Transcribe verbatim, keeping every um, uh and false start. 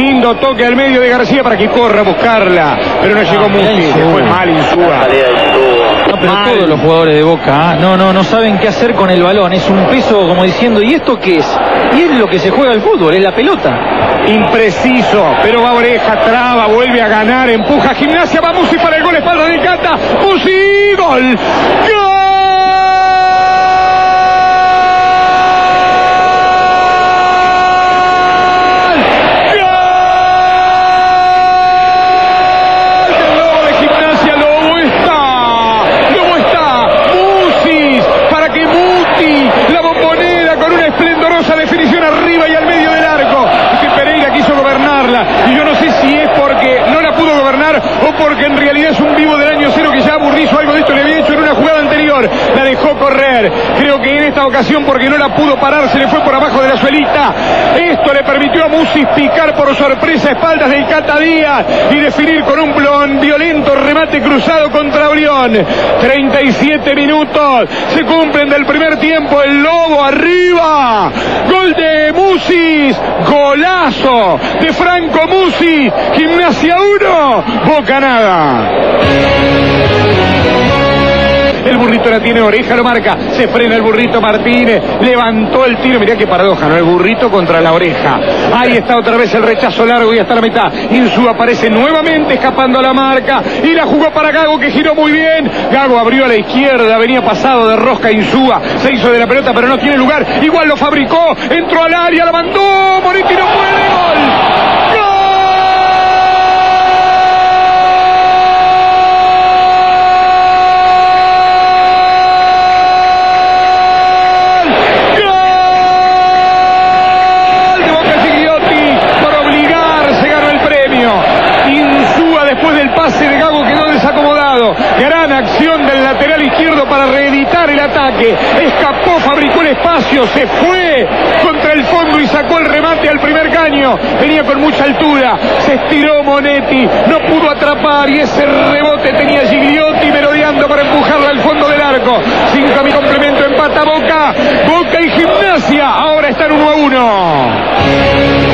Lindo toque al medio de García para que corra a buscarla. Pero no llegó Musi. Se fue mal Insúa. No, pero mal. Todos los jugadores de Boca, ¿eh? no, no, no saben qué hacer con el balón. Es un peso como diciendo, ¿y esto qué es? Y es lo que se juega el fútbol, es la pelota. Impreciso, pero va Oreja, traba, vuelve a ganar, empuja Gimnasia, va Musi para el gol, espalda de Cata, Musi, gol, gol. Y yo no sé si es porque no la pudo gobernar o porque en realidad es un vivo del año cero que ya Burdizo algo de esto le había hecho en una jugada anterior. La dejó correr. Creo que en esta ocasión porque no la pudo parar se le fue por abajo de la suelita. Esto le permitió a Musi picar por sorpresa a espaldas del Cata Díaz y definir con un blon violento remate cruzado contra Orión. treinta y siete minutos. Se cumplen del primer tiempo. El Lobo arriba. Gol de Musi. Golazo de Franco Musi. Gimnasia uno, Boca nada. El Burrito la tiene Oreja, lo marca, se frena el Burrito Martínez, levantó el tiro, mirá qué paradoja, ¿no? El Burrito contra la Oreja. Ahí está otra vez el rechazo largo y hasta la mitad. Insúa aparece nuevamente escapando a la marca y la jugó para Gago que giró muy bien. Gago abrió a la izquierda, venía pasado de rosca Insúa, se hizo de la pelota pero no tiene lugar, igual lo fabricó, entró al área, la mandó, Moretti no puede, gol. Pase de Gago quedó desacomodado. Gran acción del lateral izquierdo para reeditar el ataque. Escapó, fabricó el espacio, se fue contra el fondo y sacó el remate al primer caño. Venía con mucha altura, se estiró Monetti, no pudo atrapar y ese rebote tenía Gigliotti merodeando para empujarla al fondo del arco. Cinco a mi complemento, empata Boca. Boca y Gimnasia ahora están uno a uno.